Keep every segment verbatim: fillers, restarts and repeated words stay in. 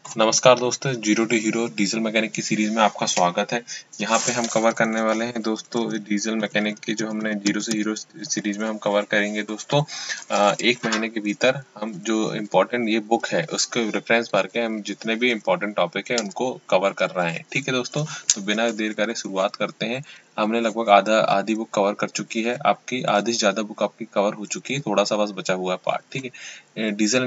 नमस्कार दोस्तों, zero to hero diesel mechanic की सीरीज में आपका स्वागत है। यहाँ पे हम कवर करने वाले हैं दोस्तों डीजल मैकेनिक की जो हमने जीरो से हीरो सीरीज में हम कवर करेंगे दोस्तों। एक महीने के भीतर हम जो इम्पोर्टेंट ये बुक है उसके रेफरेंस भर के हम जितने भी इम्पोर्टेंट टॉपिक है उनको कवर कर रहे हैं। ठीक है दोस्तों, तो बिना देर करे शुरुआत करते हैं। हमने लगभग आधा आधी बुक कवर कर चुकी है, आपकी आधी से ज़्यादा बुक आपकी कवर हो चुकी है, थोड़ा सा बस बचा हुआ है पार्ट। ठीक है, डीजल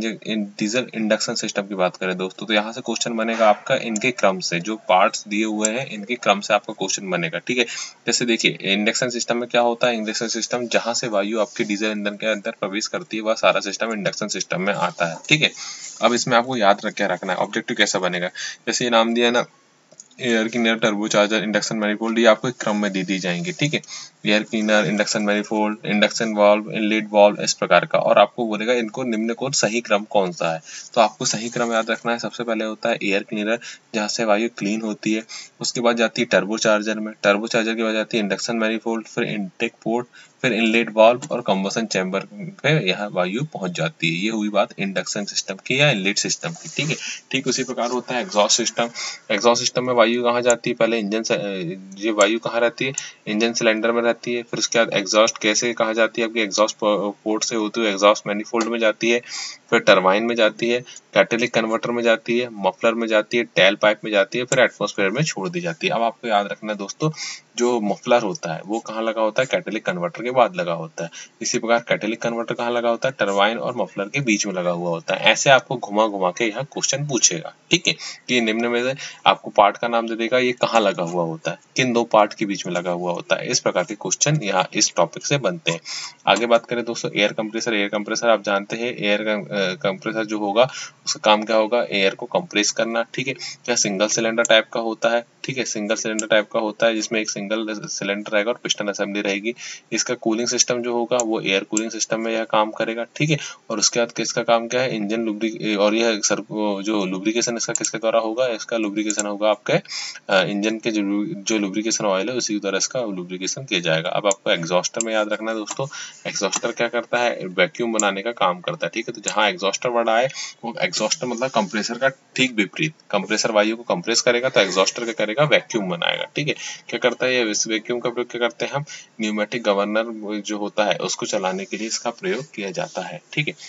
डीजल इंडक्शन सिस्टम की बात करें दोस्तों, तो यहाँ से क्वेश्चन बनेगा आपका इनके क्रम से, जो पार्ट्स दिए हुए हैं इनके क्रम से आपका क्वेश्चन बनेगा। ठीक है, जैसे देखिए इंडक्शन सिस्टम में क्या होता है, इंडक्शन सिस्टम जहाँ से वायु आपकी डीजल इंजन के अंदर प्रवेश करती है वह सारा सिस्टम इंडक्शन सिस्टम में आता है। ठीक है, अब इसमें आपको याद रख के रखना है ऑब्जेक्टिव कैसा बनेगा। जैसे ये नाम दिया ना, air cleaner, turbocharger, induction manifold, ये आपको एक क्रम में दे दी जाएंगे। ठीक है, air cleaner, induction manifold, induction valve, inlet valve, इस प्रकार का, और आपको बोलेगा इनको निम्न को सही क्रम कौन सा है। तो आपको सही क्रम याद रखना है। सबसे पहले होता है एयर क्लीनर, जहाँ से वायु क्लीन होती है। उसके बाद जाती है टर्बो चार्जर में, टर्बो चार्जर के बाद जाती है इंडक्शन मैनिफोल्ड, फिर इनटेक पोर्ट, फिर इनलेट वाल्व और कंबसन चैम्बर पे यह वायु पहुंच जाती है। ये हुई बात इंडक्शन सिस्टम की या इनलेट सिस्टम की। ठीक है, ठीक उसी प्रकार होता है एग्जॉस्ट सिस्टम। एग्जॉस्ट सिस्टम में वायु कहाँ जाती है, पहले इंजन से, ये वायु कहाँ रहती है, इंजन सिलेंडर में रहती है। फिर उसके बाद एग्जॉस्ट कैसे कहाँ जाती है, आपकी एग्जॉस्ट पोर्ट से होती है एग्जॉस्ट मैनिफोल्ड में जाती है, फिर टरबाइन में जाती है, कैटेलिक कन्वर्टर में जाती है, मफलर में जाती है, टेल पाइप में जाती है, फिर एटमॉस्फेयर में छोड़ दी जाती है। अब आपको याद रखना है दोस्तों, जो मफलर होता है वो कहाँ लगा होता है, कैटेलिक कन्वर्टर के बाद लगा होता है। इसी प्रकार कैटेलिक कन्वर्टर कहाँ लगा होता है, टरबाइन और मफलर के बीच में लगा हुआ होता है। ऐसे आपको घुमा घुमा के यह क्वेश्चन पूछेगा। ठीक है, कि निम्न में से आपको पार्ट का नाम दे देगा, ये कहाँ लगा हुआ होता है, किन दो पार्ट के बीच में लगा हुआ होता है। इस प्रकार के क्वेश्चन यहाँ इस टॉपिक से बनते हैं। आगे बात करें दोस्तों, एयर कंप्रेसर। एयर कंप्रेसर आप जानते हैं, एयर कंप्रेसर जो होगा उसका काम क्या होगा, एयर को कंप्रेस करना। ठीक है, क्या सिंगल सिलेंडर टाइप का होता है। ठीक है, सिंगल सिलेंडर टाइप का होता है जिसमें एक सिंगल सिलेंडर रहेगा और पिस्टन असेंबली रहेगी। इसका कूलिंग सिस्टम जो होगा वो एयर कूलिंग सिस्टम में यह काम करेगा। ठीक है, और उसके बाद किसका काम क्या है, इंजन लुब्रिक, और यह सर जो लुब्रिकेशन इसका किसके द्वारा होगा, इसका लुब्रिकेशन होगा आपके इंजन के जो जो लुब्रिकेशन ऑयल है उसी की द्वारा इसका लुब्रिकेशन किया जाएगा। अब आपको एग्जॉस्टर में याद रखना है दोस्तों, एग्जॉस्टर क्या करता है, वैक्यूम बनाने का काम करता है। ठीक है, तो जहाँ एग्जॉस्टर वर्ड आए वो एग्जॉस्टर मतलब कंप्रेसर का ठीक विपरीत, कंप्रेसर वायु को कंप्रेस करेगा तो एग्जॉस्टर क्या करेगा, वैक्यूम बनाएगा। ठीक है, क्या करता है ये वैक्यूम का प्रयोग क्या करते हैं हम, न्यूमेटिक गवर्नर जो होता है उसको चलाने के लिए इसका प्रयोग किया जाता है। ठीक है,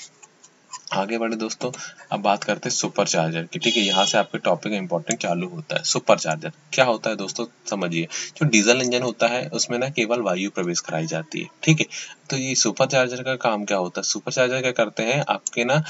आगे बढ़े दोस्तों, अब बात करते हैं सुपर चार्जर की। ठीक है, यहाँ से आपके टॉपिक इंपॉर्टेंट चालू होता है। सुपर चार्जर क्या होता है दोस्तों, समझिए। जो डीजल इंजन होता है उसमें ना केवल वायु प्रवेश कराई जाती है। ठीक है, तो ये सुपर चार्जर का काम क्या होता है, सुपर चार्जर क्या करते हैं, आपके ना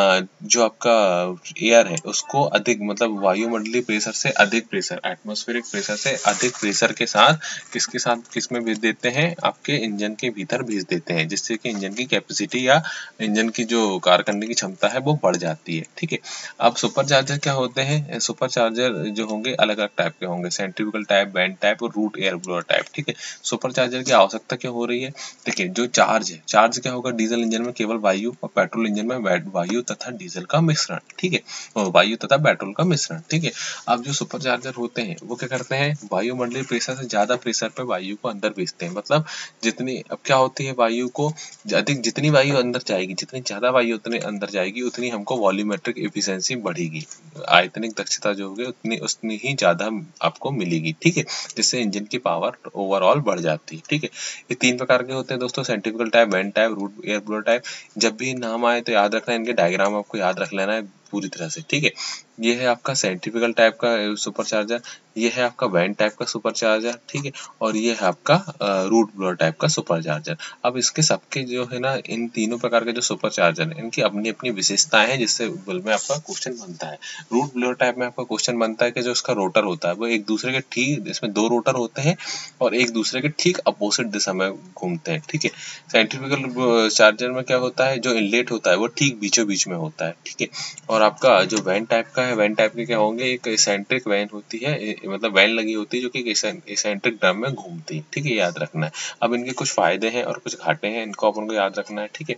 जो आपका एयर है उसको अधिक, मतलब वायुमंडलीय प्रेशर से अधिक प्रेशर, एटमॉस्फेरिक प्रेशर से अधिक प्रेशर के साथ किसके साथ किस में भेज देते हैं, आपके इंजन के भीतर भेज देते हैं, जिससे कि इंजन की कैपेसिटी या इंजन की जो कार्य करने की क्षमता है वो बढ़ जाती है। ठीक है, अब सुपर चार्जर क्या होते हैं, सुपर चार्जर जो होंगे अलग अलग टाइप के होंगे, सेंट्रीफ्यूगल टाइप, बैंड टाइप और रूट एयर ब्लोअर टाइप। ठीक है, सुपर चार्जर की आवश्यकता क्यों हो रही है, देखिए जो चार्ज है, चार्ज क्या होगा, डीजल इंजन में केवल वायु और पेट्रोल इंजन में वायु तथा डीजल का मिश्रण। ठीक है, और वायु तथा पेट्रोल का मिश्रण। ठीक है, अब जो सुपर चार्जर होते हैं वो क्या करते हैं, वायुमंडलीय प्रेशर से ज्यादा प्रेशर पे वायु को अंदर भेजते हैं। मतलब जितनी, अब क्या होती है, वायु को अधिक, जितनी वायु अंदर जाएगी, जितनी ज्यादा वायु उतने अंदर जाएगी उतनी हमको वॉल्यूमेट्रिक एफिशिएंसी बढ़ेगी, आयतनिक दक्षता जो होगी उतनी उतनी ही ज्यादा आपको मिलेगी। ठीक है, जिससे इंजन की पावर ओवरऑल बढ़ जाती है। ठीक है, ये तीन प्रकार के होते हैं दोस्तों, सेंट्रीफ्यूगल टाइप, बैंड type, root air blower type. जब भी नाम आए तो याद रखना, इनके डायग्राम आपको याद रख लेना है पूरी तरह से। ठीक है, ये है आपका सेंट्रीफ्यूगल टाइप का सुपर चार्जर, ये है आपका बैंड टाइप का सुपर चार्जर। ठीक है, और ये है आपका रूट ब्लोअर टाइप का सुपर चार्जर। अब इसके सबके जो है ना, इन तीनों प्रकार के जो सुपर चार्जर है इनकी अपनी अपनी विशेषताएं हैं, जिससे में आपका क्वेश्चन बनता है। रूट ब्लोअर टाइप में आपका क्वेश्चन बनता है कि जो इसका रोटर होता है वो एक दूसरे के ठीक, इसमें दो रोटर होते हैं और एक दूसरे के ठीक अपोजिट दिशा में घूमते हैं। ठीक है, सेंट्रीफ्यूगल चार्जर में क्या होता है, जो इनलेट होता है वो ठीक बीचों बीच में होता है। ठीक है, और आपका जो वैन टाइप का है, वैन टाइप के क्या होंगे, एक एसेंट्रिक वैन होती है, मतलब वैन लगी होती है जो कि एसेंट्रिक ड्रम में घूमती है। ठीक है, याद रखना है। अब इनके कुछ फायदे हैं और कुछ घाटे हैं, इनको अपन को याद रखना है। ठीक है,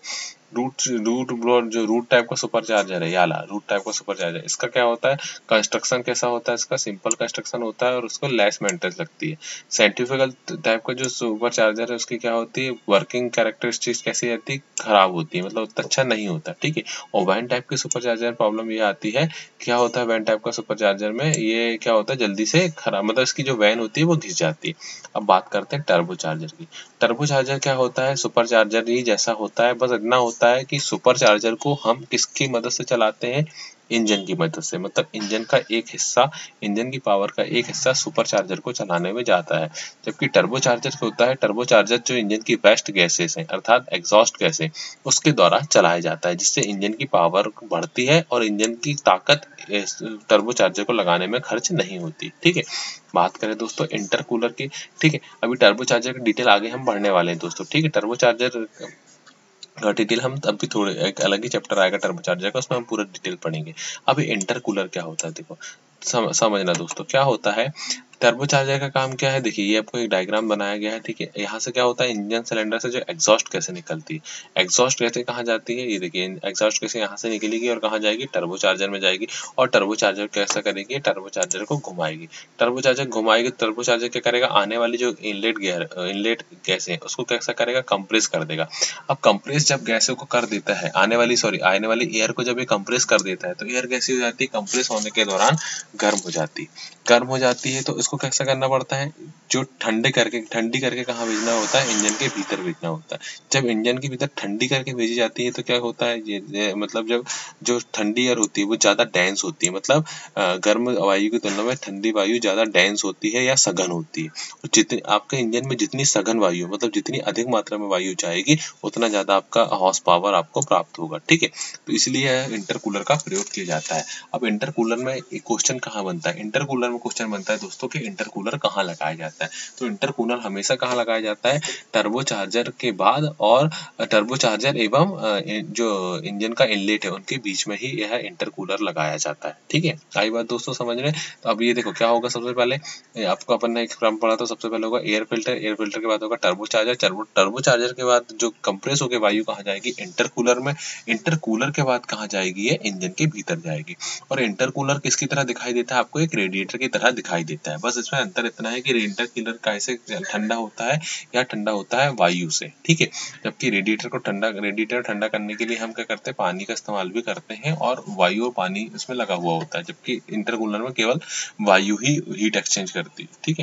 रूट रूट ब्लोअर जो रूट टाइप का सुपर चार्जर है, याला रूट टाइप का सुपर चार्जर, इसका क्या होता है, कंस्ट्रक्शन कैसा होता है, इसका सिंपल कंस्ट्रक्शन होता है और उसको लेस मेंटेनेंस लगती है। सेंट्रीफ्यूगल टाइप का जो सुपर चार्जर है उसकी क्या होती है, वर्किंग कैरेक्टरिस्टिक्स कैसी रहती है, खराब होती है, मतलब उतना अच्छा नहीं होता, ठीक है। और वैन टाइप के सुपर चार्जर प्रॉब्लम ये आती है, क्या होता है वैन टाइप का सुपर चार्जर में, ये क्या होता है जल्दी से खराब, मतलब इसकी जो वैन होती है वो घिस जाती है। अब बात करते हैं टर्बो चार्जर की। टर्बो चार्जर क्या होता है, सुपर चार्जर ही जैसा होता है, बस इतना होता है कि सुपर चार्जर को हम किसकी मदद से चलाते हैं, इंजन की मदद से, मतलब इंजन का एक हिस्सा, इंजन की पावर का एक हिस्सा सुपर चार्जर को चलाने में जाता है। जबकि टर्बो चार्जर क्या होता है, टर्बो चार्जर जो इंजन की वेस्ट गैसेस हैं अर्थात एग्जॉस्ट गैसें, उसके द्वारा चलाया जाता है, जिससे इंजन की पावर बढ़ती है और इंजन की ताकत टर्बो चार्जर को लगाने में खर्च नहीं होती, ठीक है। बात करें दोस्तों इंटरकूलर की, ठीक है, अभी टर्बो चार्जर की डिटेल आगे हम बढ़ने वाले हैं दोस्तों, ठीक है। टर्बो चार्जर का डिटेल हम अभी थोड़े एक अलग ही चैप्टर आएगा टर्बो चार्जर का, उसमें हम पूरा डिटेल पढ़ेंगे। अभी इंटरकूलर क्या होता है, देखो सम, समझना दोस्तों क्या होता है। टर्बो चार्जर का काम क्या है, देखिए ये आपको एक डायग्राम बनाया गया है, ठीक है। यहाँ से क्या होता है, इंजन सिलेंडर से जो एग्जॉस्ट गैसें निकलती है, एग्जॉस्ट गैसें कहाँ जाती है, ये देखिए एग्जॉस्ट गैसें यहाँ से निकलेगी और कहाँ जाएगी, टर्बो चार्जर में जाएगी। और टर्बो चार्जर कैसा करेगी, टर्बो चार्जर को घुमाएगी, टर्बो चार्जर घुमाएगी, टर्बो चार्जर क्या करेगा, आने वाली जो इनलेट गैर इनलेट गैसें है उसको कैसा करेगा, कंप्रेस कर देगा। अब कंप्रेस जब गैसों को कर देता है, आने वाली सॉरी आने वाली एयर को जब ये कंप्रेस कर देता है तो एयर कैसी हो जाती है, कंप्रेस होने के दौरान गर्म हो जाती है। गर्म हो जाती है तो इसको कैसा करना पड़ता है, जो ठंडे करके ठंडी करके कहाँ भेजना होता है, इंजन के भीतर भेजना होता है। जब इंजन के भीतर ठंडी करके भेजी जाती है तो क्या होता है, ये, ये मतलब जब जो ठंडी एयर होती है वो ज़्यादा डेंस होती है, मतलब अ, गर्म वायु की तुलना में ठंडी वायु ज़्यादा डेंस होती है या सघन होती है। और जितनी आपके इंजन में जितनी सघन वायु मतलब जितनी अधिक मात्रा में वायु जाएगी उतना ज़्यादा आपका हॉर्स पावर आपको प्राप्त होगा, ठीक है। तो इसलिए इंटरकूलर का प्रयोग किया जाता है। अब इंटरकूलर में एक क्वेश्चन कहाँ बनता है, इंटरकूलर में क्वेश्चन बनता है दोस्तों कि इंटरकूलर कहाँ लगाया जाता है। तो इंटरकूलर हमेशा कहाँ लगाया जाता है, टर्बो चार्जर के बाद और टर्बो चार्जर एवं जो इंजन का इनलेट है उनके बीच में ही यह इंटरकूलर लगाया जाता है, ठीक है। आई बात दोस्तों समझ रहे हैं। तो अब ये देखो क्या होगा, सबसे पहले आपको अपन ने एक क्रम पढ़ा, तो सबसे पहले होगा एयर फिल्टर, एयर फिल्टर के बाद होगा turbo charger, turbo turbo charger के बाद जो कंप्रेस होकर वायु कहाँ जाएगी, इंटरकूलर में, इंटरकूलर के बाद कहाँ जाएगी, ये इंजन के भीतर जाएगी। और इंटरकूलर किसकी तरह दिखाई देता है, आपको एक रेडिएटर की तरह दिखाई देता है, बस इसमें अंतर इतना है कि इंटरकूलर कैसे ठंडा होता है या ठंडा होता है वायु से, ठीक है। जबकि रेडिएटर को ठंडा रेडिएटर ठंडा करने के लिए हम क्या करते हैं, पानी का इस्तेमाल भी करते हैं और वायु और पानी इसमें लगा हुआ होता है, जबकि इंटरकूलर में केवल वायु ही हीट एक्सचेंज करती है, ठीक है।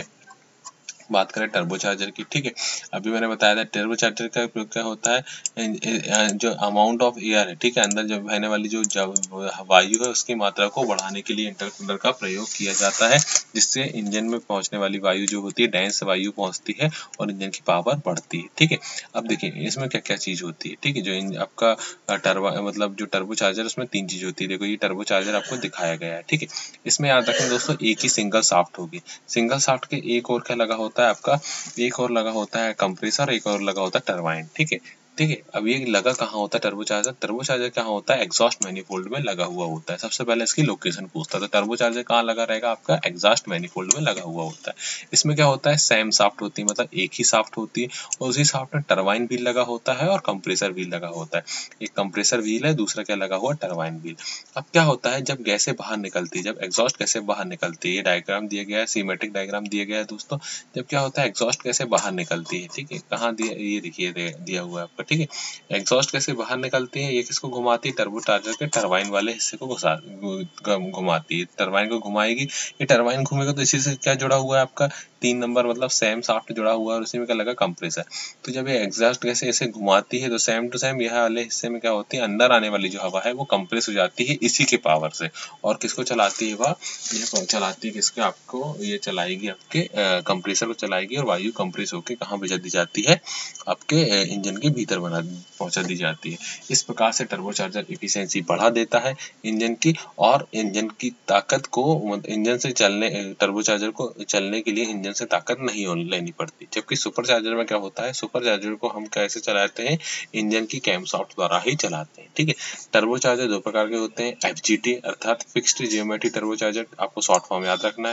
बात करें टर्बो चार्जर की, ठीक है। अभी मैंने बताया था टर्बो चार्जर का प्रयोग क्या होता है, जो अमाउंट ऑफ एयर है, ठीक है, अंदर जब बहने वाली जो वायु है उसकी मात्रा को बढ़ाने के लिए इंटरकूलर का प्रयोग किया जाता है, जिससे इंजन में पहुंचने वाली वायु जो होती है डेंस वायु पहुंचती है और इंजन की पावर बढ़ती है, ठीक है। अब देखिए इसमें क्या क्या चीज होती है, ठीक है। जो आपका टर्बो मतलब जो टर्बो चार्जर उसमें तीन चीज होती है, देखो ये टर्बो चार्जर आपको दिखाया गया है, ठीक है। इसमें याद रखें दोस्तों एक ही सिंगल शाफ्ट होगी, सिंगल शाफ्ट के एक और क्या लगा होता है आपका, एक और लगा होता है कंप्रेसर, एक और लगा होता है टरबाइन, ठीक है, ठीक है। अब ये लगा कहाँ होता है टर्बो चार्जर, टर्बो चार्जर कहाँ होता है, एग्जॉस्ट मैनिफोल्ड में लगा हुआ होता है। सबसे पहले इसकी लोकेशन पूछता है, तो टर्बो चार्जर कहाँ लगा रहेगा, आपका एग्जॉस्ट मैनिफोल्ड में लगा हुआ होता है। इसमें क्या होता है, सेम शाफ्ट होती है, मतलब एक ही शाफ्ट होती है और उसी शाफ्ट में टरबाइन व्हील लगा होता है और कंप्रेसर व्हील लगा होता है। एक कंप्रेसर व्हील है, दूसरा क्या लगा हुआ टरबाइन व्हील। अब क्या होता है, जब गैसें बाहर निकलती है, जब एग्जॉस्ट गैसें बाहर निकलती है, ये डायग्राम दिया गया है, सीमेट्रिक डायग्राम दिया गया है दोस्तों। जब क्या होता है, एग्जॉस्ट कैसे बाहर निकलती है, ठीक है, कहाँ दिया, ये देखिए दिया हुआ है आपका, ठीक है। एग्जॉस्ट कैसे बाहर निकलती है, ये किसको घुमाती है, टर्बो चार्जर के टरबाइन वाले हिस्से को घुसा घुमाती है, टरबाइन को घुमाएगी। ये टरबाइन घूमेगा तो इसी से क्या जुड़ा हुआ है आपका, तीन नंबर मतलब सेम शाफ्ट जुड़ा हुआ है और उसी में क्या लगा कंप्रेसर। तो जब ये एग्जॉस्ट कैसे ऐसे घुमाती है तो सेम टू सेम यह वाले हिस्से में क्या होती है, अंदर आने वाली जो हवा है वो कंप्रेस हो जाती है इसी के पावर से, और किसको चलाती है वह, ये चलाती है किसके, आपको ये चलाएगी आपके कंप्रेसर को चलाएगी और वायु कंप्रेस होकर कहाँ भेजा दी जाती है, आपके इंजन के भीतर बना पहुंचा दी जाती है। इस प्रकार से टर्बो चार्जर एफिशिएंसी बढ़ा देता है इंजन की, और इंजन की ताकत को, इंजन से चलने टर्बो चार्जर को चलने के लिए इंजन से ताकत नहीं लेनी पड़ती। जबकि सुपर चार्जर में क्या होता है, सुपर चार्जर को हम कैसे चलाते हैं, इंजन की कैमशाफ्ट द्वारा ही चलाते हैं, ठीक है। टर्बो चार्जर दो प्रकार के होते हैं, एफजीटी अर्थात फिक्स्ड जियोमेट्री टर्बो चार्जर, आपको शॉर्ट फॉर्म याद रखना है,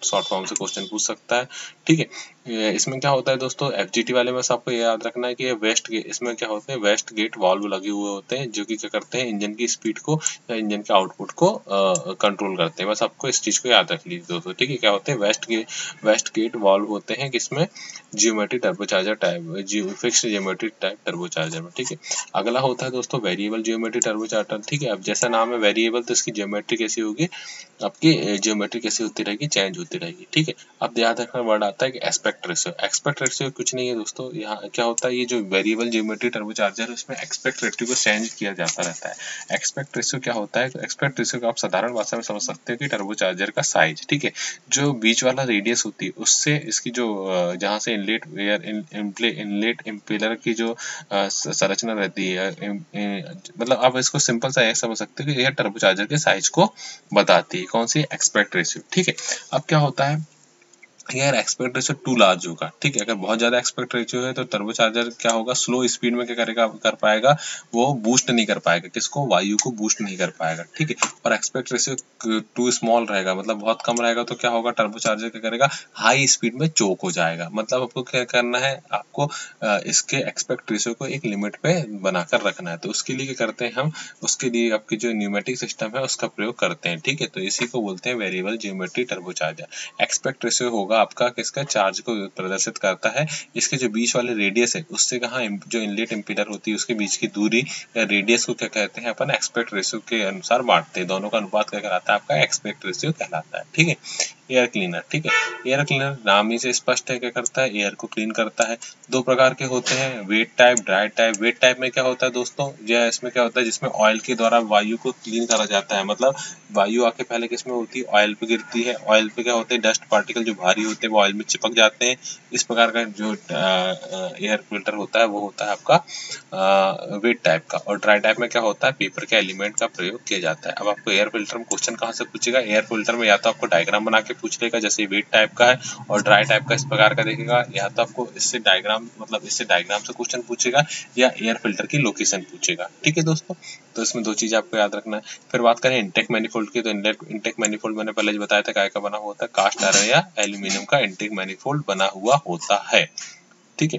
शॉर्ट फॉर्म से क्वेश्चन पूछ सकता है। ठीक है, इसमें क्या होता है दोस्तों, एफजीटी वाले में आपको याद रखना है कि वेस्ट गेट, इसमें क्या होते हैं, वेस्ट गेट वाल्व लगे हुए होते हैं जो कि क्या करते हैं, इंजन की स्पीड को या इंजन के आउटपुट को कंट्रोल करते हैं। बस आपको इस चीज को याद रख लीजिए दोस्तों। ठीक है, क्या होते हैं, waste gate waste gate valve होते हैं किसमें, geometric turbocharger type, geo fixed geometric type turbocharger में। ठीक है, अगला होता है दोस्तों वेरिएबल जियोमेट्रिक टर्बोचार्जर। ठीक है, अब जैसा नाम है वेरिएबल, तो इसकी जियोमेट्री कैसी होगी, आपकी जियोमेट्री कैसी होती रहेगी, चेंज होती रहेगी। ठीक है, अब याद रखना वर्ड आता है कि एस्पेक्ट रेशियो। एस्पेक्ट रेशियो कुछ नहीं है दोस्तों, यहाँ क्या होता है, ये जो वेरिएबल जियोमेट्री टर्बोचार्जर है उसमें एस्पेक्ट रेशियो को चेंज किया जाता रहता है। एस्पेक्ट रेशियो क्या होता है, एस्पेक्ट रेशियो को आप साधारण भाषा में समझ सकते हो कि टर्बोचार्जर का साइज, ठीक है, जो बीच वाला रेडियस होती है उससे इसकी जो जहाँ से इनलेट एयर इनलेट इम्पेलर की जो संरचना रहती है, मतलब आप इसको सिंपल सा ऐसा समझ सकते हो कि यह टर्बोचार्जर के साइज को बताती है। कौन सी, एस्पेक्ट रेशियो। ठीक है, अब क्या होता है यार, एक्सपेक्ट रेशियो टू लार्ज होगा। ठीक है, अगर बहुत ज्यादा एक्सपेक्ट रेशियो है तो टर्बोचार्जर क्या होगा, स्लो स्पीड में क्या करेगा, कर पाएगा, वो बूस्ट नहीं कर पाएगा, किसको, वायु को बूस्ट नहीं कर पाएगा। ठीक है, और एक्सपेक्ट रेशियो टू स्मॉल रहेगा, मतलब बहुत कम रहेगा, तो क्या होगा, टर्बोचार्जर क्या करेगा, हाई स्पीड में चोक हो जाएगा। मतलब आपको क्या करना है, आपको इसके एक्सपेक्ट रेशियो को एक लिमिट पे बनाकर रखना है। तो उसके लिए क्या करते हैं हम, उसके लिए आपकी जो न्यूमेटिक सिस्टम है उसका प्रयोग करते हैं। ठीक है, तो इसी को बोलते हैं variable geometry turbocharger. Expect ratio होगा आपका किसका, चार्ज को प्रदर्शित करता है। इसके जो बीच वाले रेडियस है उससे कहाँ जो इनलेट इम्पीडर होती है उसके बीच की दूरी या रेडियस को क्या कहते हैं, अपन एक्सपेक्ट रेशियो के अनुसार बांटते हैं। दोनों का अनुपात क्या कहलाता है, आपका एक्सपेक्ट रेशियो कहलाता है। ठीक है, एयर क्लीनर। ठीक है, एयर क्लीनर नाम ही से स्पष्ट है, क्या करता है, एयर को क्लीन करता है। दो प्रकार के होते हैं, wet type, dry type. Wet type में क्या होता है दोस्तों, यह इसमें क्या होता है, जिसमें ऑयल के द्वारा वायु को क्लीन करा जाता है। मतलब वायु आके पहले किसमें होती है, ऑयल पे गिरती है। ऑयल पे क्या होते हैं, डस्ट पार्टिकल जो भारी होते हैं वो ऑयल में चिपक जाते हैं। इस प्रकार का जो एयर फिल्टर होता है वो होता है आपका वेट टाइप का। और ड्राई टाइप में क्या होता है, पेपर के एलिमेंट का प्रयोग किया जाता है। अब आपको एयर फिल्टर में क्वेश्चन कहाँ से पूछेगा, एयर फिल्टर में या तो आपको डायग्राम बना के पूछ लेगा जैसे वेट टाइप का है, और ड्राई टाइप का इस प्रकार का देखेगा, या तो आपको इससे डायग्राम मतलब इससे डायग्राम से क्वेश्चन पूछेगा या एयर फिल्टर की लोकेशन पूछेगा। ठीक है दोस्तों, तो इसमें दो चीज आपको याद रखना है। फिर बात करें इनटेक मैनिफोल्ड की, तो इनटेक मैनिफोल्ड मैंने पहले बताया था काय का बना हुआ होता है, कास्ट आयरन या एल्यूमिनियम का इनटेक मैनिफोल्ड बना हुआ होता है। ठीक है,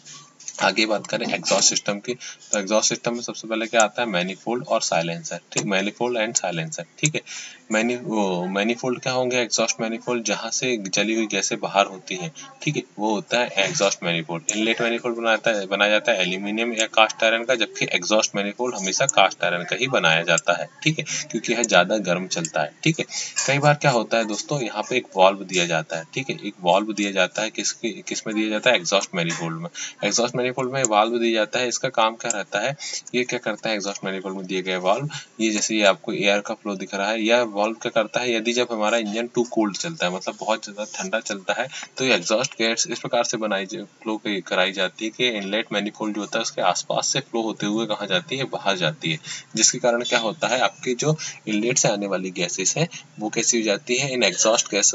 आगे बात करें एग्जॉस्ट सिस्टम की, तो एग्जॉस्ट सिस्टम में सबसे पहले क्या आता है, मैनिफोल्ड और साइलेंसर। ठीक, मैनिफोल्ड एंड साइलेंसर। ठीक है, मैनी वो मैनिफोल्ड क्या होंगे, एग्जॉस्ट मैनिफोल्ड जहां से जली हुई गैसें बाहर होती हैं। ठीक है, वो होता है एग्जॉस्ट मैनिफोल्ड। इनलेट मैनिफोल्ड बनाता है बनाया जाता है एल्यूमिनियम या कास्ट आयरन का, जबकि एग्जॉस्ट मैनिफोल्ड हमेशा कास्ट आयरन का ही बनाया जाता है। ठीक है, क्योंकि यह ज्यादा गर्म चलता है। ठीक है, कई बार क्या होता है दोस्तों, यहाँ पे एक वाल्व दिया जाता है। ठीक है, एक वाल्व दिया जाता है, किस किस में दिया जाता है, एग्जॉस्ट मैनिफोल्ड में। एग्जॉस्ट मैनिफोल्ड में वाल्व दिया जाता है, इसका काम क्या रहता है, ये क्या करता है, एग्जॉस्ट मैनिफोल्ड में दिए गए वाल्व, ये जैसे ये आपको एयर का फ्लो दिख रहा है, यह वाल्व क्या करता है, यदि जब हमारा इंजन टू कोल्ड चलता है, मतलब बहुत ज्यादा ठंडा चलता है, तो ये एग्जॉस्ट गैस इस प्रकार से बनाई फ्लो कराई जाती है कि इनलेट मैनिफोल्ड जो होता है उसके आसपास से फ्लो होते हुए कहाँ जाती है, बाहर जाती है, जिसके कारण क्या होता है, आपके जो इनलेट से आने वाली गैसेस है वो कैसी हो जाती है, इन एग्जॉस्ट गैस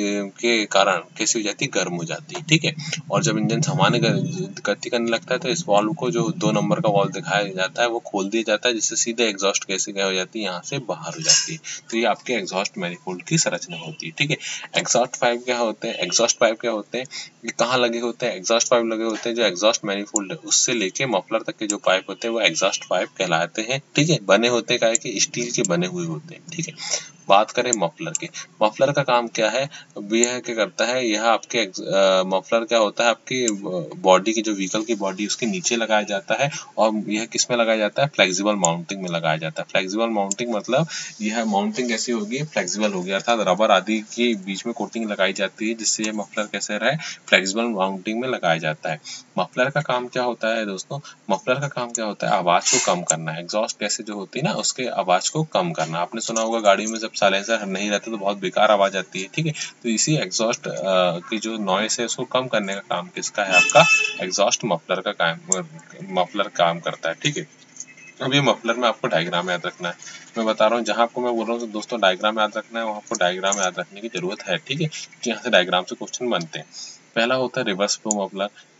के कारण कैसी हो जाती है, गर्म हो जाती है। ठीक है, और जब इंजन सामान्य गति करने लगता है तो इस वाल्व को, जो दो नंबर का वाल्व दिखाया जाता है, वो खोल दिया जाता है, जिससे सीधे एग्जॉस्ट गैस क्या हो जाती है, यहाँ से बाहर हो जाती है। तो ये आपके एग्जॉस्ट मैनिफोल्ड की संरचना होती है। ठीक है, एग्जॉस्ट पाइप क्या होते हैं, एग्जॉस्ट पाइप क्या होते हैं, ये कहाँ लगे होते हैं, एग्जॉस्ट पाइप लगे होते हैं जो एग्जॉस्ट मैनिफोल्ड है उससे लेके मफलर तक के जो पाइप होते हैं वो एग्जॉस्ट पाइप कहलाते हैं। ठीक है, बने होते हैं कि स्टील के बने हुए होते हैं। ठीक है, बात करें मफलर की, मफलर का काम क्या है, यह क्या करता है, यह आपके मफलर क्या होता है, आपकी बॉडी की जो व्हीकल की बॉडी उसके नीचे लगाया जाता है, और यह किस में लगाया जाता है, फ्लेक्सिबल माउंटिंग में लगाया जाता है। फ्लेक्सिबल माउंटिंग मतलब यह माउंटिंग कैसी होगी, फ्लेक्सिबल होगी, अर्थात रबर आदि के बीच में कोटिंग लगाई जाती है, जिससे यह मफलर कैसे रहे, फ्लेक्सिबल माउंटिंग में लगाया जाता है। मफलर का काम क्या होता है दोस्तों, मफलर का काम क्या होता है, आवाज को कम करना, एग्जॉस्ट गैसें जो होती है ना उसके आवाज को कम करना। आपने सुना होगा गाड़ी में जब साइलेंसर नहीं रहता तो बहुत बेकार आवाज आती है। ठीक है, तो इसी एग्जॉस्ट की जो नॉइस है उसको कम करने का काम किसका है, आपका एग्जॉस्ट मफलर का काम मफलर काम करता है। ठीक है, अब ये मफलर में आपको डायग्राम याद रखना है, मैं बता रहा हूँ जहाँ आपको मैं बोल रहा हूँ तो दोस्तों डायग्राम याद रखना है, वहाँ आपको डायग्राम याद रखने की जरूरत है। ठीक है, कि यहाँ से डायग्राम से क्वेश्चन बनते हैं। पहला होता है reverse flow muffler.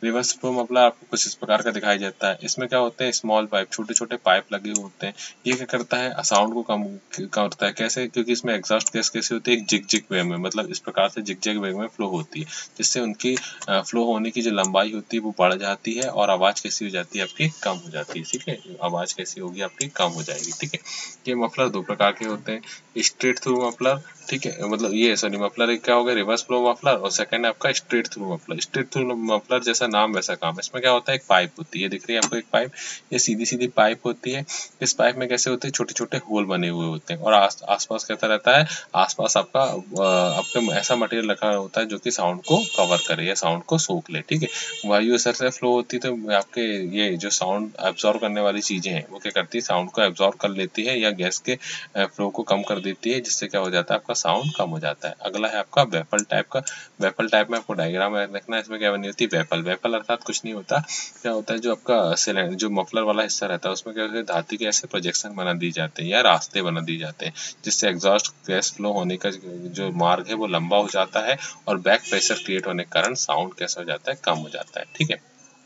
Reverse flow muffler आपको कुछ इस प्रकार का दिखाई देता है। इसमें क्या होते हैं, स्मॉल पाइप, छोटे छोटे पाइप लगे हुए होते हैं। ये क्या करता है, साउंड को कम करता है। कैसे, क्योंकि इसमें एग्जॉस्ट गैस कैसे होती है, एक जिग जिग वे में, मतलब इस प्रकार से जिग जिग वे में फ्लो होती है, जिससे उनकी फ्लो होने की जो लंबाई होती है वो बढ़ जाती है और आवाज कैसी हो जाती है आपकी, कम हो जाती है। ठीक है, आवाज कैसी होगी आपकी, कम हो जाएगी। ठीक है, ये मफलर दो प्रकार के होते हैं, स्ट्रेट थ्रू मफलर, ठीक है, मतलब ये सॉरी मफलर एक क्या होगा, रिवर्स फ्लो मफलर, और सेकंड है आपका straight through muffler. Straight through muffler जैसा नाम वैसा काम। इसमें क्या होता है, एक पाइप होती है, दिख रही है आपको एक पाइप, ये सीधी सीधी पाइप होती है। इस पाइप में कैसे होते हैं, छोटे छोटे होल बने हुए होते हैं, और आस आसपास कैसा रहता है, आसपास आपका आपका ऐसा मटेरियल रखा होता है जो कि साउंड को कवर करे या साउंड को सोख ले। ठीक है, वायु असर से फ्लो होती है तो आपके ये जो साउंड एब्जॉर्ब करने वाली चीजें हैं वो क्या करती है, साउंड को एब्जॉर्ब कर लेती है या गैस के फ्लो को कम कर देती है, जिससे क्या हो जाता है, आपका साउंड कम हो जाता है। अगला है आपका वेपल टाइप का। वेपल टाइप में आपको डायग्राम रखना है। इसमें क्या बनी होती है, वेपल। वेपल अर्थात कुछ नहीं होता, क्या होता है, जो आपका सिलेंडर जो मफलर वाला हिस्सा रहता है उसमें क्या होता है, धातु के ऐसे प्रोजेक्शन बना दिए जाते हैं या रास्ते बना दिए जाते हैं, जिससे एग्जॉस्ट गैस फ्लो होने का जो मार्ग है वो लंबा हो जाता है और बैक प्रेशर क्रिएट होने के कारण साउंड कैसा हो जाता है, कम हो जाता है। ठीक है,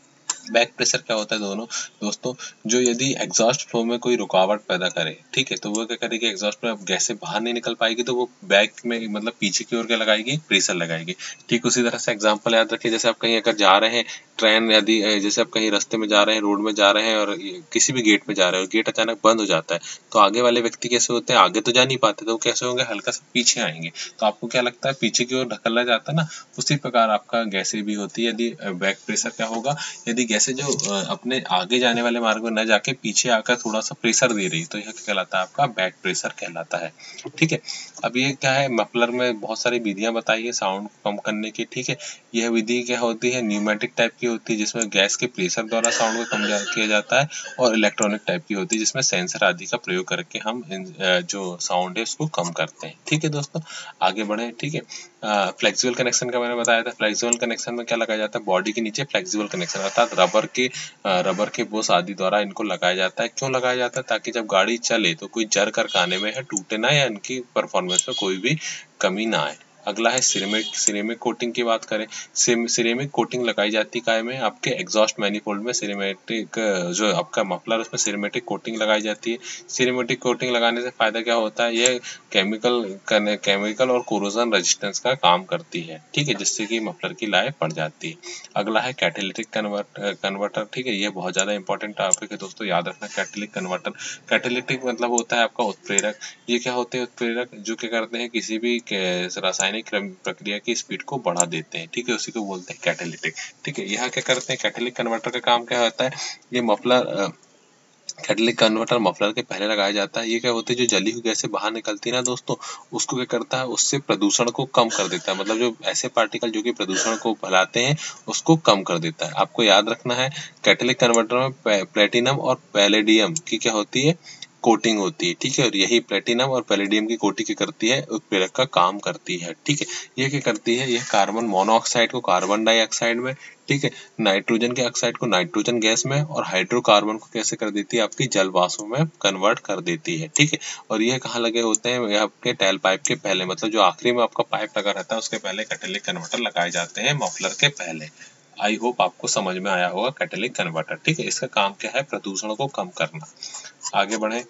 बैक प्रेशर क्या होता है दोनों दोस्तों, जो यदि एग्जॉस्ट फ्लो में कोई रुकावट पैदा करे, ठीक है, तो वो क्या करेगी, एग्जॉस्ट में गैसें बाहर नहीं निकल पाएगी, तो वो बैक में मतलब पीछे की ओर क्या लगाएगी, प्रेशर लगाएगी। ठीक उसी तरह से एग्जांपल याद रखिए, जैसे आप कहीं अगर जा रहे हैं, ट्रेन यदि जैसे आप कहीं रास्ते में जा रहे हैं, रोड में जा रहे हैं और किसी भी गेट में जा रहे हैं और गेट अचानक बंद हो जाता है, तो आगे वाले व्यक्ति कैसे होते हैं, आगे तो जा नहीं पाते, तो वो कैसे होंगे, हल्का सा पीछे आएंगे। तो आपको क्या लगता है, पीछे की ओर ढकला जाता है ना, उसी प्रकार आपका गैसें भी होती है। यदि बैक प्रेशर क्या होगा, यदि गैसें जो अपने आगे जाने वाले मार्ग में न जाके पीछे आकर थोड़ा सा प्रेशर दे रही, तो यह कहलाता है आपका बैक प्रेशर कहलाता है। ठीक है, अब ये क्या है, मफलर में बहुत सारी विधियां बताई है साउंड को कम करने की। ठीक है, यह विधि क्या होती है, न्यूमेटिक टाइप की होती है, जिसमें गैस के प्रेशर द्वारा साउंड को कम किया जाता है, और इलेक्ट्रॉनिक टाइप की होती है, जिसमें सेंसर आदि का प्रयोग करके हम जो साउंड है उसको कम करते हैं। ठीक है दोस्तों, आगे बढ़े। ठीक है, फ्लेक्सिबल कनेक्शन का मैंने बताया था। फ्लेक्सिबल कनेक्शन में क्या लगाया जाता है, बॉडी के नीचे फ्लेक्सिबल कनेक्शन अर्थात रबर के रबर के बोस आदि द्वारा इनको लगाया जाता है। क्यों लगाया जाता है, ताकि जब गाड़ी चले तो कोई जर कर आने में है टूटे ना, या इनकी परफॉर्मेंस में कोई भी कमी ना आए। अगला है सिरेमिक सिरेमिक कोटिंग की बात करें, सिरेमिक कोटिंग लगाई जाती है में आपके एग्जॉस्ट मैनिफोल्ड में, सिरेमेटिक जो आपका मफलर उसमें सिरेमेटिक कोटिंग लगाई जाती है। सिरेमेटिक कोटिंग लगाने से फायदा क्या होता है, यह केमिकल केमिकल और कोरोजन रेजिस्टेंस का काम करती है। ठीक है, जिससे कि मफलर की लाइफ बढ़ जाती है। अगला है कैटालिटिक कन्वर्ट कन्वर्टर। ठीक है, ये बहुत ज्यादा इंपॉर्टेंट टॉपिक है दोस्तों, याद रखना। कैटालिटिक कन्वर्टर, कैटालिटिक मतलब होता है आपका उत्प्रेरक। ये क्या होते हैं, उत्प्रेरक जो क्या करते हैं, किसी भी रासायनिक प्रक्रिया की स्पीड को बढ़ा देते हैं। ठीक है, उसी को बोलते हैं कैटालिटिक। ठीक है, यहाँ क्या करते हैं, कैटालिटिक कन्वर्टर का काम क्या होता है, ये मफलर कैटालिटिक कन्वर्टर मफलर के पहले लगाया जाता है। ये क्या होती है, जो जली हुई गैसें बाहर निकलती है ना दोस्तों, उसको क्या करता है, उससे प्रदूषण को कम कर देता है, मतलब जो ऐसे पार्टिकल जो कि प्रदूषण को फैलाते हैं उसको कम कर देता है। आपको याद रखना है, कैटालिटिक कन्वर्टर में प्लेटिनम और पैलेडियम की क्या होती है, कोटिंग होती है। ठीक है, और यही प्लेटिनम और पैलेडियम की कोटिंग क्या करती है, उत्प्रेरक का काम करती है। ठीक है, ये क्या करती है, यह कार्बन मोनोऑक्साइड को कार्बन डाइऑक्साइड में, ठीक है, नाइट्रोजन के ऑक्साइड को नाइट्रोजन गैस में, और हाइड्रोकार्बन को कैसे कर देती है, आपकी जल वाष्प में कन्वर्ट कर देती है। ठीक है, और यह कहाँ लगे होते हैं, यह आपके टेल पाइप के पहले, मतलब जो आखिरी में आपका पाइप लगा रहता है उसके पहले कैटालिटिक कन्वर्टर लगाए जाते हैं मफलर के पहले। आई होप आपको समझ में आया होगा कैटालिटिक कन्वर्टर। ठीक है, इसका काम क्या है, प्रदूषण को कम करना। आगे बढ़े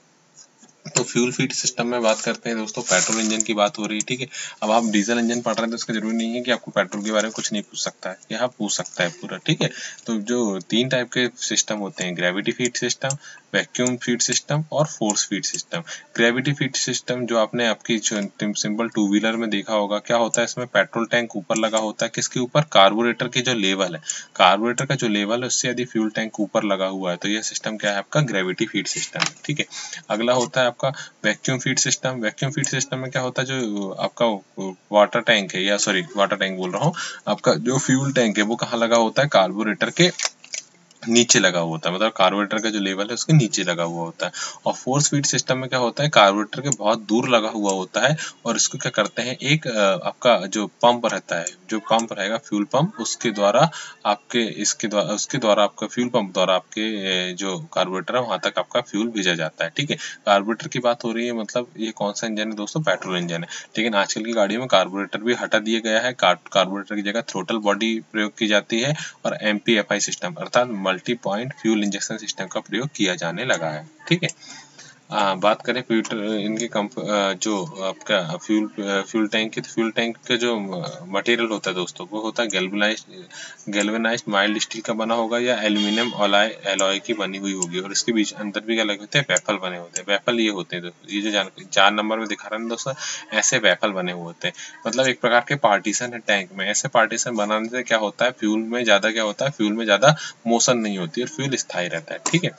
तो फ्यूल फीड सिस्टम में बात करते हैं दोस्तों। पेट्रोल इंजन की बात हो रही है। ठीक है, अब आप डीजल इंजन पढ़ रहे हैं तो इसका जरूरी नहीं है कि आपको पेट्रोल के बारे में कुछ नहीं पूछ सकता है, यहाँ पूछ सकता है पूरा। ठीक है, तो जो तीन टाइप के सिस्टम होते हैं, gravity feed system, vacuum feed system और force feed system. Gravity feed system जो आपने आपकी सिंपल टू व्हीलर में देखा होगा, क्या होता है, इसमें पेट्रोल टैंक ऊपर लगा होता है, किसके ऊपर, कार्बोरेटर की जो लेवल है, कार्बोरेटर का जो लेवल है उससे यदि फ्यूल टैंक ऊपर लगा हुआ है तो यह सिस्टम क्या है, आपका ग्रेविटी फीड सिस्टम है। ठीक है, अगला होता है आपका vacuum feed system. Vacuum feed system में क्या होता है, जो आपका वाटर टैंक है, या सॉरी वाटर टैंक बोल रहा हूँ, आपका जो फ्यूल टैंक है वो कहाँ लगा होता है, कार्बोरेटर के नीचे लगा हुआ होता है, मतलब कार्बोरेटर का जो लेवल है उसके नीचे लगा हुआ होता है। और फोर्स फीड सिस्टम में क्या होता है, कार्बोरेटर के बहुत दूर लगा हुआ होता है और इसको क्या करते हैं, एक आपका जो पंप रहता है, जो पंप रहेगा फ्यूल पंप, उसके द्वारा आपके इसके द्वारा उसके द्वारा आपका फ्यूल पंप द्वारा आपके जो कार्बोरेटर है वहां तक आपका फ्यूल भेजा जाता है। ठीक है, कार्बोरेटर की बात हो रही है, मतलब ये कौन सा इंजन है दोस्तों, पेट्रोल इंजन है। लेकिन आजकल की गाड़ियों में कार्बोरेटर भी हटा दिया गया है, कार्बोरेटर की जगह थ्रोटल बॉडी प्रयोग की जाती है और M P F I system अर्थात multi point fuel injection system का प्रयोग किया जाने लगा है। ठीक है, आ, बात करें फ्यूल इनके कंप जो आपका फ्यूल फ्यूल टैंक की, तो फ्यूल टैंक का जो मटेरियल होता है दोस्तों वो होता है गैल्वेनाइज्ड गैल्वेनाइज्ड माइल्ड स्टील का बना होगा या एल्यूमिनियम अलॉय एलॉय की बनी हुई होगी। और इसके बीच अंदर भी क्या लगे होते हैं, बैफल बने होते हैं। बैफल ये होते हैं दोस्तों, ये जो जान चार नंबर में दिखा रहे हैं दोस्तों, ऐसे बैफल बने हुए होते हैं, मतलब एक प्रकार के पार्टीशन है टैंक में। ऐसे पार्टीशन बनाने से क्या होता है, फ्यूल में ज्यादा क्या होता है, फ्यूल में ज्यादा मोशन नहीं होती और फ्यूल स्थायी रहता है। ठीक है,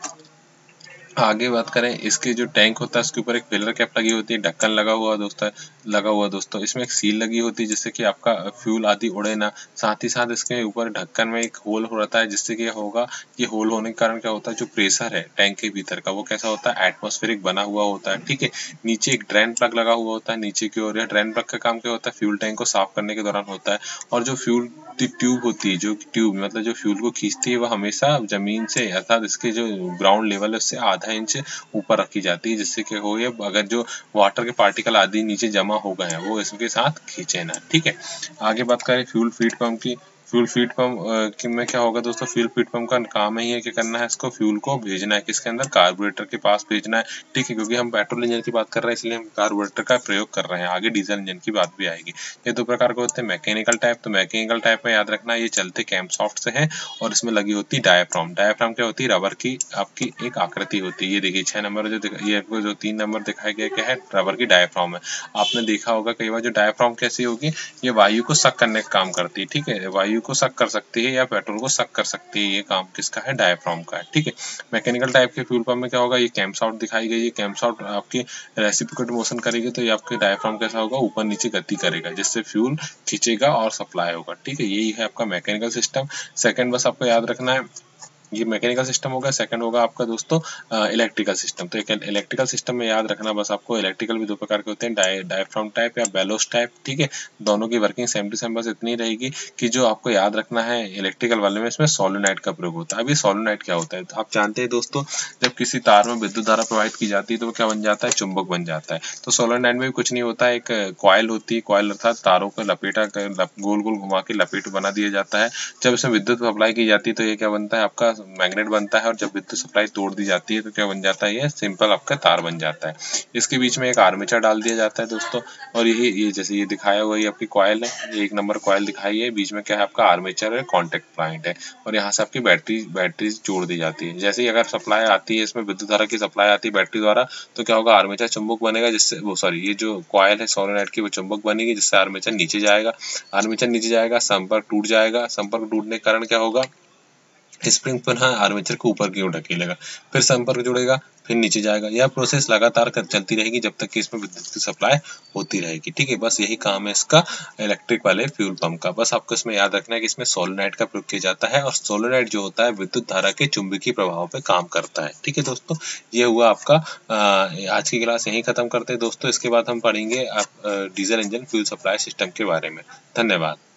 आगे बात करें, इसके जो टैंक होता है उसके ऊपर एक पिलर कैप लगी होती है, ढक्कन लगा हुआ दोस्तों लगा हुआ दोस्तों इसमें एक सील लगी होती है जिससे कि आपका फ्यूल आदि उड़े ना। साथ ही साथ इसके ऊपर ढक्कन में एक होल हो रहता है, जिससे कि होगा, ये होल होने के कारण क्या होता है, जो प्रेशर है टैंक के भीतर का वो कैसा होता है, एटमॉस्फेरिक बना हुआ होता है। ठीक है, नीचे एक ड्रेन प्लग लगा हुआ होता है नीचे की ओर। यह ड्रेन प्लग का काम क्या होता है, फ्यूल टैंक को साफ करने के दौरान होता है। और जो फ्यूल ट्यूब होती है, जो ट्यूब मतलब जो फ्यूल को खींचती है, वह हमेशा जमीन से अर्थात इसके जो ग्राउंड लेवल है उससे आधा इंच ऊपर रखी जाती है, जिससे कि हो ये अगर जो वाटर के पार्टिकल आदि नीचे जमा हो गए हैं वो इसके साथ खींचे ना। ठीक है, आगे बात करें फ्यूल फीड पंप की। फ्यूल फीड पंप में क्या होगा दोस्तों, फ्यूल फीड पंप का काम ही है कि करना है, इसको फ्यूल को भेजना है किसके अंदर, कार्बोरेटर के पास भेजना है। ठीक है, क्योंकि हम पेट्रोल इंजन की बात कर रहे हैं इसलिए हम कार्बोरेटर का प्रयोग कर रहे हैं, आगे डीजल इंजन की बात भी आएगी। ये दो प्रकार के होते हैं, मैकेनिकल टाइप, तो मैकेनिकल टाइप में याद रखना ये चलते कैम्पशॉफ्ट से है और इसमें लगी होती है डायाफ्राम। डायाफ्राम क्या होती है, रबर की आपकी एक आकृति होती है। ये देखिए छह नंबर जो ये आपको जो तीन नंबर दिखाया गया क्या है, रबर की डायाफ्राम है। आपने देखा होगा कई बार जो डायाफ्राम कैसी होगी, ये वायु को सक करने का काम करती है। ठीक है, वायु को सक कर सकती है या पेट्रोल को सक कर सकती है, ये काम किसका है, डायाफ्राम का है। ठीक है, मैकेनिकल टाइप के फ्यूल पंप में क्या होगा, ये कैम्पशॉफ्ट दिखाई गई है, कैम्पशॉफ्ट आपकी रेसिप्रोकेट मोशन करेगी तो ये आपके डायाफ्राम कैसा होगा, ऊपर नीचे गति करेगा जिससे फ्यूल खींचेगा और सप्लाई होगा। ठीक है, यही है आपका मैकेनिकल सिस्टम। सेकंड बस आपको याद रखना है, ये मैकेनिकल सिस्टम होगा। सेकंड होगा आपका दोस्तों इलेक्ट्रिकल सिस्टम। तो एक इलेक्ट्रिकल सिस्टम में याद रखना बस आपको, इलेक्ट्रिकल भी दो प्रकार के होते हैं, डाय डायफ्राम टाइप या बेलोस टाइप। ठीक है, दोनों की वर्किंग सेम टू सेम बस इतनी रहेगी कि जो आपको याद रखना है इलेक्ट्रिकल वाले में इसमें सोलेनोइड का प्रयोग होता है। अभी सोलेनोइड क्या होता है, तो आप जानते हैं दोस्तों, जब किसी तार में विद्युत धारा प्रवाहित की जाती है तो वो क्या बन जाता है, चुंबक बन जाता है। तो सोलेनोइड में भी कुछ नहीं होता है, एक कॉइल होती है, कॉइल अर्थात तारों को लपेटा कर गोल गोल घुमा के लपेट बना दिया जाता है। जब इसमें विद्युत सप्लाई की जाती है तो ये क्या बनता है, आपका मैग्नेट बनता है। और जब विद्युत सप्लाई तोड़ दी जाती है तो क्या बन जाता है, ये सिंपल आपका तार बन जाता है। इसके बीच में एक आर्मेचर डाल दिया जाता है दोस्तों, और ये ये जैसे ये दिखाया हुआ ये आपकी कॉइल है, ये एक नंबर कॉइल दिखाई है, बीच में क्या है आपका आर्मेचर है, कॉन्टेक्ट पॉइंट है, और यहाँ से आपकी बैटरी बैटरी जोड़ दी जाती है। जैसे ही अगर सप्लाई आती है, इसमें विद्युत धारा की सप्लाई आती है बैटरी द्वारा, तो क्या होगा, आर्मेचर चुंबक बनेगा, जिससे वो सॉरी ये जो कॉइल है सोलेनोइड की वो चुंबक बनेगी, जिससे आर्मेचर नीचे जाएगा। आर्मेचर नीचे जाएगा, संपर्क टूट जाएगा, संपर्क टूटने के कारण क्या होगा, स्प्रिंग पुनः आर्मेचर को ऊपर की ओर ढकेलेगा, फिर संपर्क जुड़ेगा, फिर नीचे जाएगा। यह प्रोसेस लगातार कर चलती रहेगी जब तक कि इसमें विद्युत की सप्लाई होती रहेगी। ठीक है, बस यही काम है इसका इलेक्ट्रिक वाले फ्यूल पंप का। बस आपको इसमें याद रखना है कि इसमें सोलेनोइड का प्रयोग किया जाता है और सोलेनोइड जो होता है विद्युत धारा के चुंबकीय प्रभाव पे काम करता है। ठीक है दोस्तों, ये हुआ आपका आ, आज की क्लास यहीं खत्म करते हैं दोस्तों। इसके बाद हम पढ़ेंगे आप diesel engine fuel supply system के बारे में। धन्यवाद।